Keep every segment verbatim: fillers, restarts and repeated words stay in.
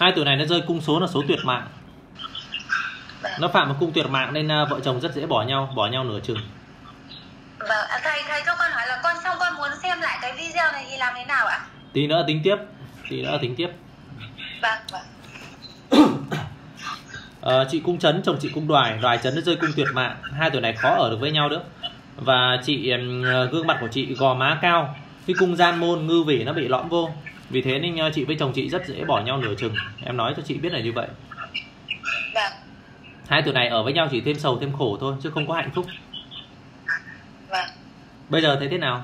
Hai tuổi này nó rơi cung số là số tuyệt mạng. Nó phạm vào cung tuyệt mạng nên vợ chồng rất dễ bỏ nhau, bỏ nhau nửa chừng. Vâng, à, thầy thầy cho con hỏi là con xong con muốn xem lại cái video này thì làm thế nào ạ? Tí nữa tính tiếp, tí nữa tính tiếp. Vâng, vâng. À, chị cung chấn, chồng chị cung đoài, đoài chấn nó rơi cung tuyệt mạng. Hai tuổi này khó ở được với nhau nữa. Và chị gương mặt của chị gò má cao, cái cung gian môn ngư vỉ nó bị lõm vô. Vì thế nên chị với chồng chị rất dễ bỏ nhau nửa chừng. Em nói cho chị biết là như vậy. Vâng. Hai tuổi này ở với nhau chỉ thêm sầu thêm khổ thôi, chứ không có hạnh phúc. Vâng. Bây giờ thấy thế nào?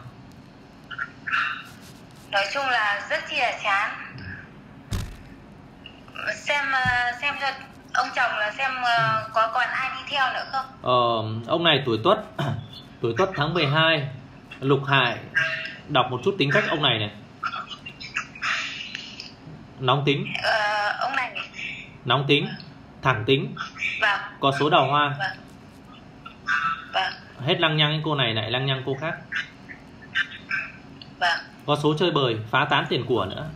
Nói chung là rất chi là chán. Xem xem cho ông chồng là xem có còn ai đi theo nữa không? Ờ, ông này tuổi Tuất, tuổi Tuất tháng mười hai, lục hại. Đọc một chút tính cách ông này này. Nóng tính. Ờ, ông này nóng tính, thẳng tính. Vâng. Có số đào hoa. Vâng. Vâng. Hết lăng nhăng cô này lại lăng nhăng cô khác. Vâng. Có số chơi bời, phá tán tiền của nữa.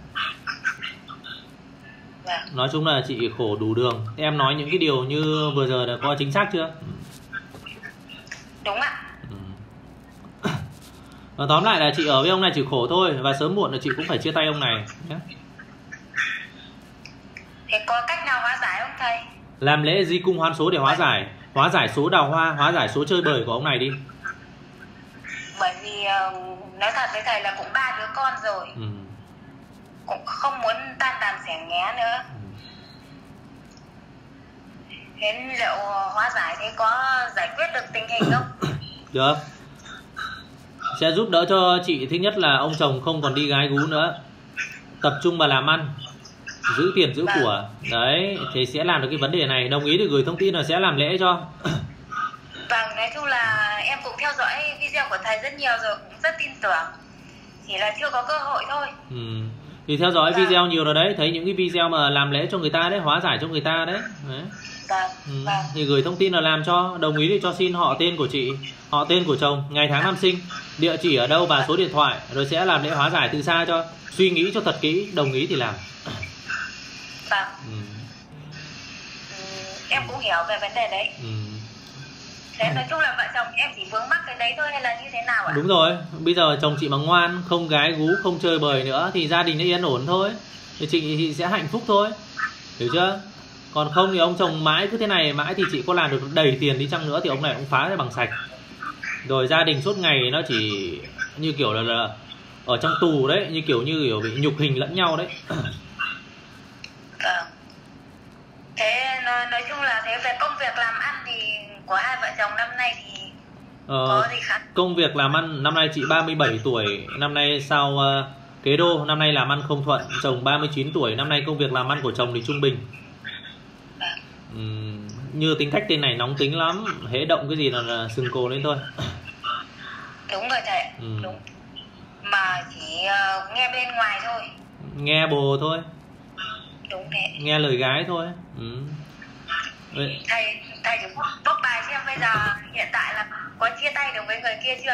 Vâng. Nói chung là chị khổ đủ đường. Em nói những cái điều như vừa giờ là có chính xác chưa? Đúng ạ. ừ. Tóm lại là chị ở với ông này chỉ khổ thôi. Và sớm muộn là chị cũng phải chia tay ông này nhé. Thế có cách nào hóa giải không thầy? Làm lễ di cung hoán số để hóa giải. Hóa giải số đào hoa, hóa giải số chơi bời của ông này đi. Bởi vì nói thật với thầy là cũng ba đứa con rồi. ừ. Cũng không muốn tan đàn xẻ nghé nữa. ừ. Thế liệu hóa giải thế có giải quyết được tình hình không? Được. Sẽ giúp đỡ cho chị. Thứ nhất là ông chồng không còn đi gái gú nữa, tập trung vào làm ăn, giữ tiền giữ vâng. của. Đấy, thì sẽ làm được cái vấn đề này. Đồng ý thì gửi thông tin là sẽ làm lễ cho. Vâng, nói chung là em cũng theo dõi video của thầy rất nhiều rồi, cũng rất tin tưởng. Chỉ là chưa có cơ hội thôi. ừ. Thì theo dõi vâng. video nhiều rồi đấy. Thấy những cái video mà làm lễ cho người ta đấy, hóa giải cho người ta đấy, đấy. Vâng. Ừ. Vâng. Thì gửi thông tin là làm cho. Đồng ý thì cho xin họ tên của chị, họ tên của chồng, ngày tháng năm sinh, địa chỉ ở đâu và số điện thoại. Rồi sẽ làm lễ hóa giải từ xa cho. Suy nghĩ cho thật kỹ, đồng ý thì làm. Vâng. ừ. Ừ, em cũng hiểu về vấn đề đấy. ừ. Thế nói chung là vợ chồng em chỉ vướng mắc cái đấy thôi hay là như thế nào ạ? Đúng rồi, bây giờ chồng chị mà ngoan, không gái gú, không chơi bời nữa thì gia đình nó yên ổn thôi. Thì chị, chị sẽ hạnh phúc thôi. Hiểu chưa? Còn không thì ông chồng mãi cứ thế này mãi thì chị có làm được đầy tiền đi chăng nữa thì ông này cũng phá ra bằng sạch. Rồi gia đình suốt ngày nó chỉ như kiểu là, là ở trong tù đấy, như kiểu như kiểu bị nhục hình lẫn nhau đấy. Vâng. Thế nói chung là thế về công việc làm ăn thì của hai vợ chồng năm nay thì ờ, có gì khác? Công việc làm ăn năm nay chị ba mươi bảy tuổi, năm nay sau uh, kế đô, năm nay làm ăn không thuận. Chồng ba mươi chín tuổi, năm nay công việc làm ăn của chồng thì trung bình. Vâng. uhm, Như tính cách tên này nóng tính lắm, hễ động cái gì là, là sừng cồ lên thôi. Đúng rồi thầy. ừ. Đúng. Mà chỉ uh, nghe bên ngoài thôi. Nghe bồ thôi. Đúng thế. Nghe lời gái thôi. ừ. Thầy thầy thử bốc bài xem bây giờ hiện tại là có chia tay được với người kia chưa?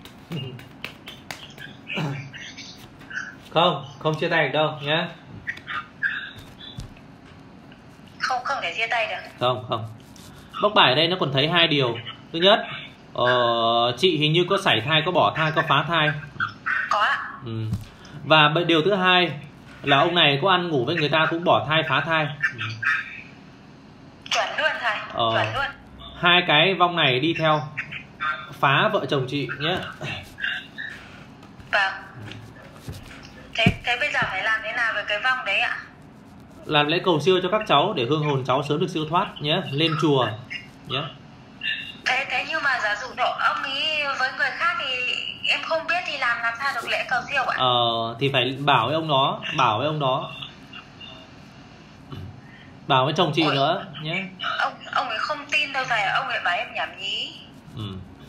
Không, không chia tay được đâu nhé. Không, không thể chia tay được. Không, không. Bốc bài ở đây nó còn thấy hai điều. Thứ nhất, ờ, chị hình như có sảy thai, có bỏ thai, có phá thai. Có ạ. ừ. Và điều thứ hai là ông này có ăn ngủ với người ta cũng bỏ thai, phá thai. ừ. Chuẩn luôn thầy. ờ, Chuẩn luôn. Hai cái vong này đi theo phá vợ chồng chị nhé. Vâng. Thế, thế bây giờ phải làm thế nào với cái vong đấy ạ? Làm lễ cầu siêu cho các cháu để hương hồn cháu sớm được siêu thoát nhé. Lên chùa nhé. Thế, thế nhưng mà giả dụ độ ông ấy với người khác thì em không biết thì làm làm sao được lễ cầu siêu ạ? Ờ, thì phải bảo với ông đó, bảo với ông đó, bảo với chồng chị Ôi, nữa nhé. Ông ông ấy không tin đâu thầy, ông ấy bảo em nhảm nhí. ừ.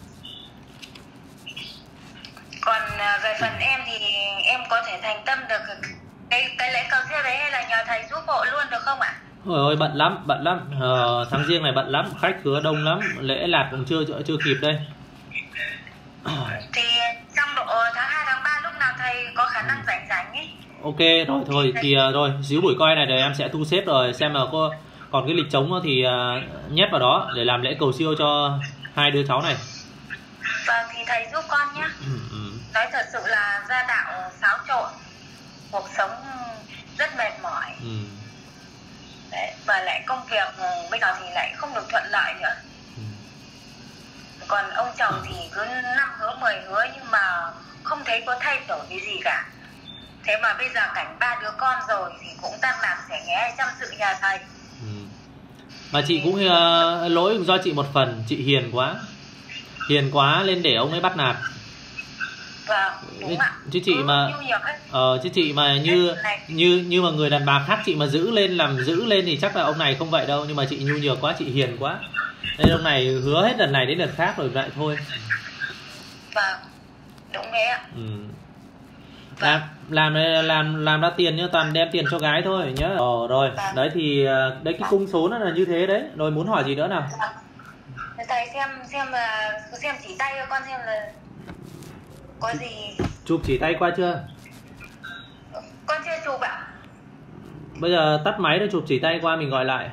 Còn về phần em thì em có thể thành tâm được cái, cái lễ cầu siêu đấy hay là nhờ thầy giúp hộ luôn được không ạ? Ôi ôi bận lắm, bận lắm. Ờ, tháng riêng này bận lắm, khách khứa đông lắm, lễ lạt cũng chưa chưa kịp đây. Thì trong độ tháng hai tháng ba lúc nào thầy có khả năng rảnh rảnh ấy Ok rồi thôi thì uh, rồi xíu buổi coi này để em sẽ thu xếp rồi xem là có còn cái lịch trống thì uh, nhét vào đó để làm lễ cầu siêu cho hai đứa cháu này. Vâng thì thầy giúp con nhé. Ừ, ừ. Nói thật sự là gia đạo xáo trộn, cuộc sống rất mệt mỏi. Ừ. Đấy, và lại công việc bây giờ thì lại không được thuận lợi nữa. Ừ. Còn ông chồng thì cứ năm hứa mười hứa nhưng mà không thấy có thay đổi cái gì cả. Thế mà bây giờ cảnh ba đứa con rồi thì cũng tăng làm sẽ nghe chăm sự nhà thầy. Ừ. Mà chị cũng uh, lỗi do chị một phần, chị hiền quá, hiền quá lên để ông ấy bắt nạt. Vâng, đúng ạ. Chứ chị mà ờ chứ chị mà như như như mà người đàn bà khác chị mà giữ lên làm giữ lên thì chắc là ông này không vậy đâu, nhưng mà chị nhu nhược quá, chị hiền quá nên ông này hứa hết lần này đến lần khác rồi lại thôi. Vâng, đúng thế ạ. Ừ. làm làm làm làm ra tiền nhá, toàn đem tiền cho gái thôi nhá. Ờ rồi Vâng. Đấy thì đấy cái cung số nó là như thế đấy. Rồi muốn hỏi gì nữa nào? Vâng. Thầy xem xem là xem chỉ tay cho con xem là có gì. Chụp chỉ tay qua chưa? Con chưa chụp ạ. Bây giờ tắt máy rồi chụp chỉ tay qua mình gọi lại.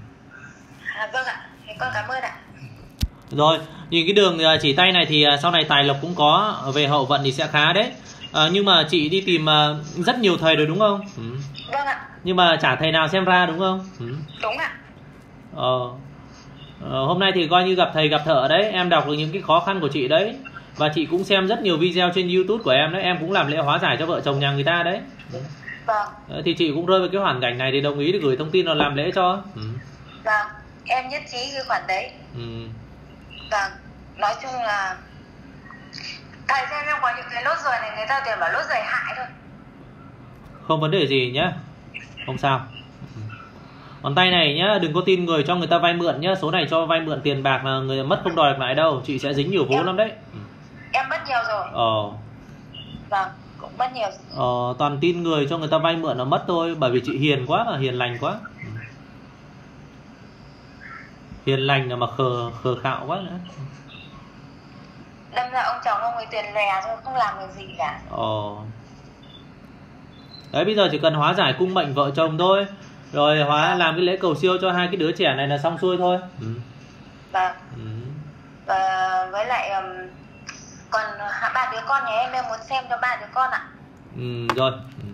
À, vâng ạ, thì con cảm ơn ạ. Rồi, nhìn cái đường chỉ tay này thì sau này tài lộc cũng có, về hậu vận thì sẽ khá đấy. À, nhưng mà chị đi tìm rất nhiều thầy rồi đúng không? Ừ. Vâng ạ. Nhưng mà chả thầy nào xem ra đúng không? Ừ. Đúng ạ. Ờ. Ờ, hôm nay thì coi như gặp thầy gặp thợ đấy, em đọc được những cái khó khăn của chị đấy. Và chị cũng xem rất nhiều video trên YouTube của em đấy, em cũng làm lễ hóa giải cho vợ chồng nhà người ta đấy. Vâng. Thì chị cũng rơi vào cái hoàn cảnh này thì đồng ý để gửi thông tin vào làm lễ cho. Ừ. Vâng, em nhất trí cái khoản đấy. Ừ. Vâng, nói chung là thầy xem em có những cái lốt ruồi này người ta đều bảo lốt ruồi hại thôi. Không vấn đề gì nhá, không sao. Còn tay này nhá, đừng có tin người cho người ta vay mượn nhá, số này cho vay mượn tiền bạc là người mất không đòi được lại đâu, chị sẽ dính nhiều vốn em, lắm đấy. Em mất nhiều rồi. Ờ. Vâng, cũng mất nhiều. Ờ, toàn tin người cho người ta vay mượn là mất thôi, bởi vì chị hiền quá mà, hiền lành quá. Hiền lành là mà khờ khờ khạo quá nữa. Đâm ra ông chồng ông ấy tiền lè thôi, không làm được gì cả. Ờ. Đấy bây giờ chỉ cần hóa giải cung mệnh vợ chồng thôi, rồi hóa làm cái lễ cầu siêu cho hai cái đứa trẻ này là xong xuôi thôi. Ừ. Vâng. Ừ. Và với lại um, còn ba đứa con nhà em em muốn xem cho ba đứa con ạ. Ừ, rồi. Ừ.